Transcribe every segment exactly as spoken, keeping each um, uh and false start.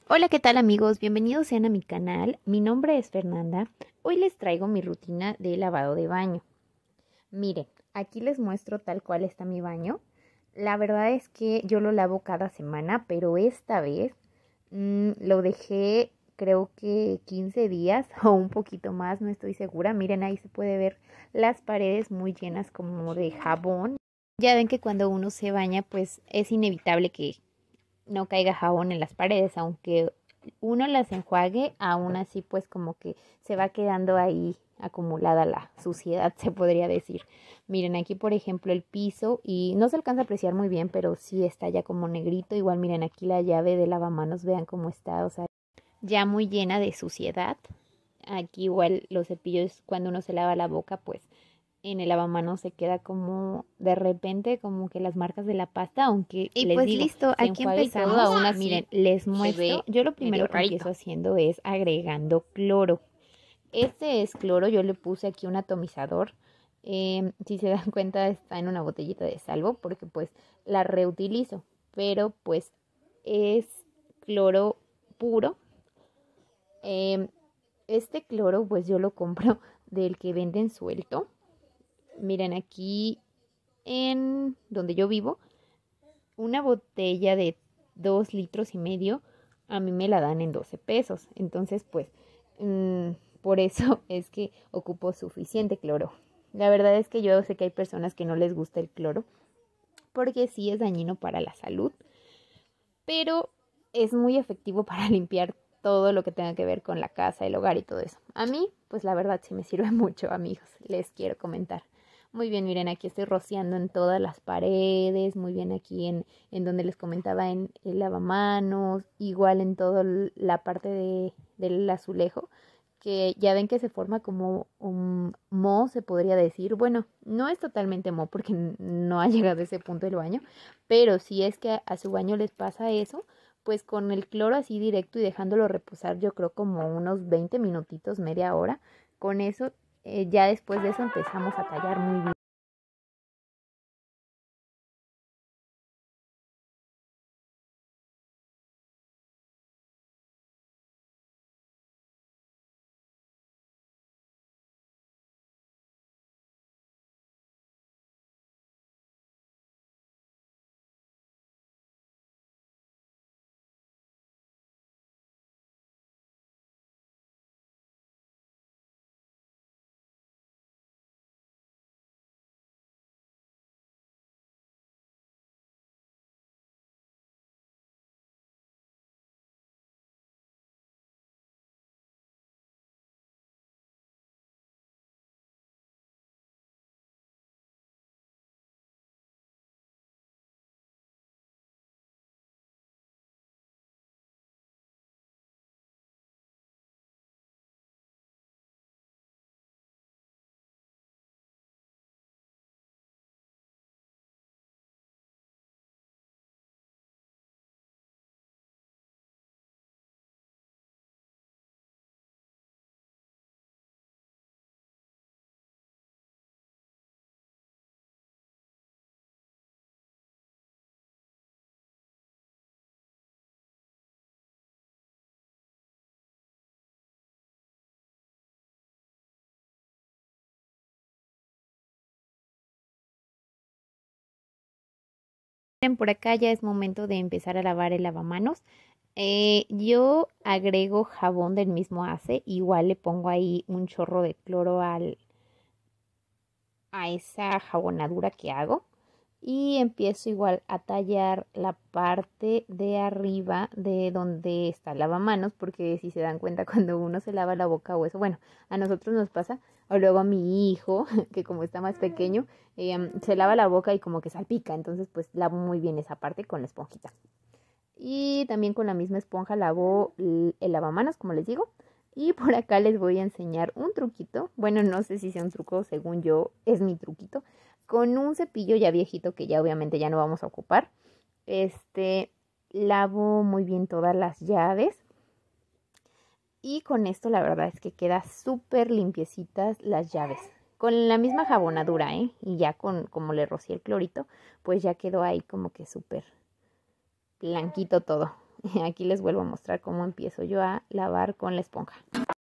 Hola, ¿qué tal amigos? Bienvenidos sean a mi canal. Mi nombre es Fernanda. Hoy les traigo mi rutina de lavado de baño. Miren, aquí les muestro tal cual está mi baño. La verdad es que yo lo lavo cada semana, pero esta vez mmm, lo dejé creo que quince días o un poquito más, no estoy segura. Miren, ahí se puede ver las paredes muy llenas como de jabón. Ya ven que cuando uno se baña, pues es inevitable que no caiga jabón en las paredes, aunque uno las enjuague, aún así pues como que se va quedando ahí acumulada la suciedad, se podría decir. Miren aquí por ejemplo el piso y no se alcanza a apreciar muy bien, pero sí está ya como negrito. Igual miren aquí la llave de lavamanos, vean cómo está, o sea, ya muy llena de suciedad. Aquí igual los cepillos cuando uno se lava la boca pues en el lavamanos se queda como de repente como que las marcas de la pasta, aunque Y les pues digo, listo, se aquí enjuaga y todo, empezamos. aún así, miren, les Se muestro, ve yo lo medio primero que rarito. empiezo haciendo es agregando cloro. Este es cloro, yo le puse aquí un atomizador. Eh, si se dan cuenta está en una botellita de salvo porque pues la reutilizo, pero pues es cloro puro. Eh, este cloro pues yo lo compro del que venden suelto. Miren aquí en donde yo vivo, una botella de dos litros y medio a mí me la dan en doce pesos. Entonces, pues, mmm, por eso es que ocupo suficiente cloro. La verdad es que yo sé que hay personas que no les gusta el cloro porque sí es dañino para la salud, pero es muy efectivo para limpiar todo lo que tenga que ver con la casa, el hogar y todo eso. A mí, pues la verdad sí me sirve mucho, amigos, les quiero comentar. Muy bien, miren, aquí estoy rociando en todas las paredes, muy bien aquí en, en donde les comentaba en el lavamanos, igual en toda la parte de, del azulejo, que ya ven que se forma como un moho, se podría decir. Bueno, no es totalmente moho porque no ha llegado a ese punto del baño, pero si es que a su baño les pasa eso, pues con el cloro así directo y dejándolo reposar yo creo como unos veinte minutitos, media hora, con eso eh, ya después de eso empezamos a tallar muy bien. Por acá ya es momento de empezar a lavar el lavamanos. Eh, yo agrego jabón del mismo Ace, igual le pongo ahí un chorro de cloro al, a esa jabonadura que hago y empiezo igual a tallar la parte de arriba de donde está el lavamanos, porque si se dan cuenta cuando uno se lava la boca o eso, bueno, a nosotros nos pasa, o luego a mi hijo, que como está más pequeño, eh, se lava la boca y como que salpica, entonces pues lavo muy bien esa parte con la esponjita. Y también con la misma esponja lavo el lavamanos, como les digo. Y por acá les voy a enseñar un truquito. Bueno, no sé si sea un truco, según yo es mi truquito. Con un cepillo ya viejito que ya obviamente ya no vamos a ocupar. Este, lavo muy bien todas las llaves. Y con esto la verdad es que queda súper limpiecitas las llaves. Con la misma jabonadura, ¿eh? Y ya con como le rocié el clorito, pues ya quedó ahí como que súper blanquito todo. Aquí les vuelvo a mostrar cómo empiezo yo a lavar con la esponja.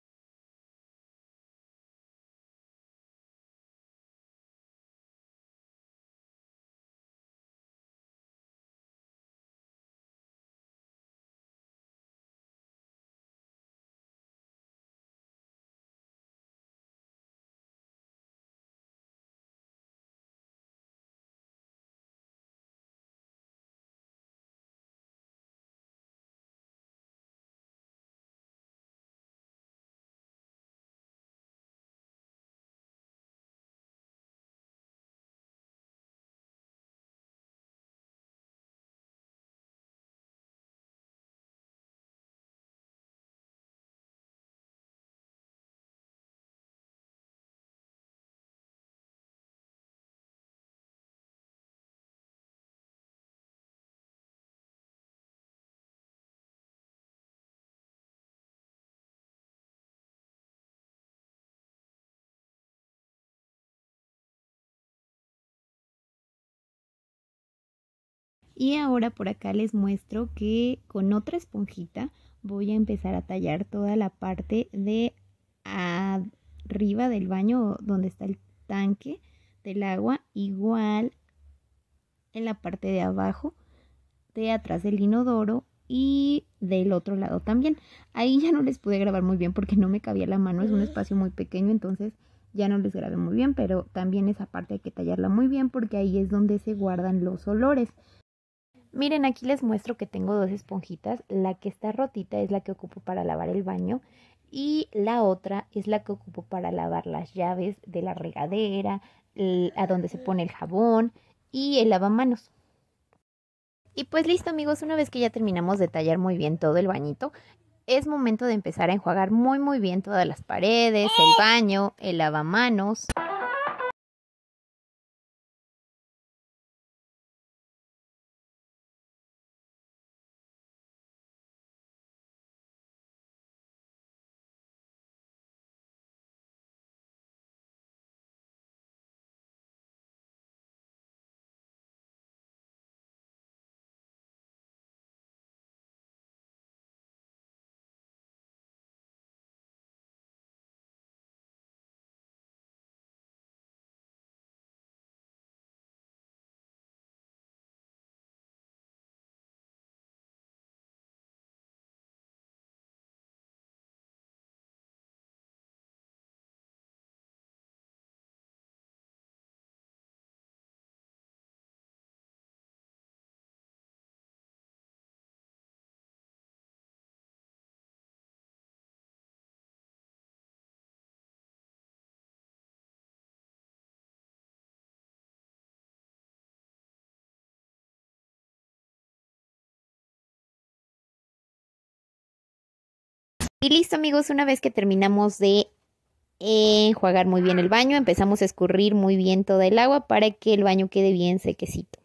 Y ahora por acá les muestro que con otra esponjita voy a empezar a tallar toda la parte de arriba del baño donde está el tanque del agua, igual en la parte de abajo, de atrás del inodoro y del otro lado también. Ahí ya no les pude grabar muy bien porque no me cabía la mano, es un espacio muy pequeño, entonces ya no les grabé muy bien, pero también esa parte hay que tallarla muy bien porque ahí es donde se guardan los olores. Miren, aquí les muestro que tengo dos esponjitas. La que está rotita es la que ocupo para lavar el baño y la otra es la que ocupo para lavar las llaves de la regadera, el, a donde se pone el jabón y el lavamanos. Y pues listo, amigos, una vez que ya terminamos de tallar muy bien todo el bañito, es momento de empezar a enjuagar muy muy bien todas las paredes, el baño, el lavamanos. Y listo, amigos, una vez que terminamos de enjuagar muy bien el baño, empezamos a escurrir muy bien toda el agua para que el baño quede bien sequecito.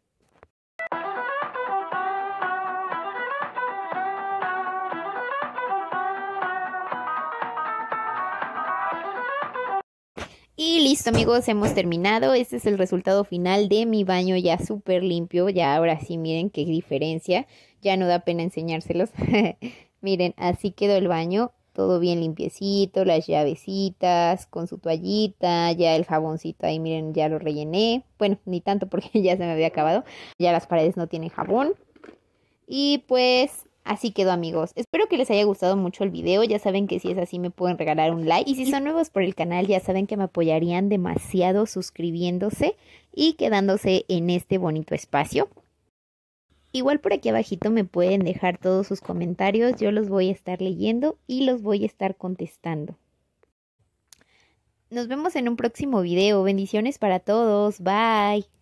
Y listo, amigos, hemos terminado. Este es el resultado final de mi baño ya súper limpio. Ya ahora sí, miren qué diferencia. Ya no da pena enseñárselos. Miren, así quedó el baño. Todo bien limpiecito, las llavecitas con su toallita, ya el jaboncito ahí, miren, ya lo rellené. Bueno, ni tanto porque ya se me había acabado. Ya las paredes no tienen jabón. Y pues así quedó, amigos. Espero que les haya gustado mucho el video. Ya saben que si es así me pueden regalar un like. Y si son nuevos por el canal ya saben que me apoyarían demasiado suscribiéndose y quedándose en este bonito espacio. Igual por aquí abajito me pueden dejar todos sus comentarios. Yo los voy a estar leyendo y los voy a estar contestando. Nos vemos en un próximo video. Bendiciones para todos. Bye.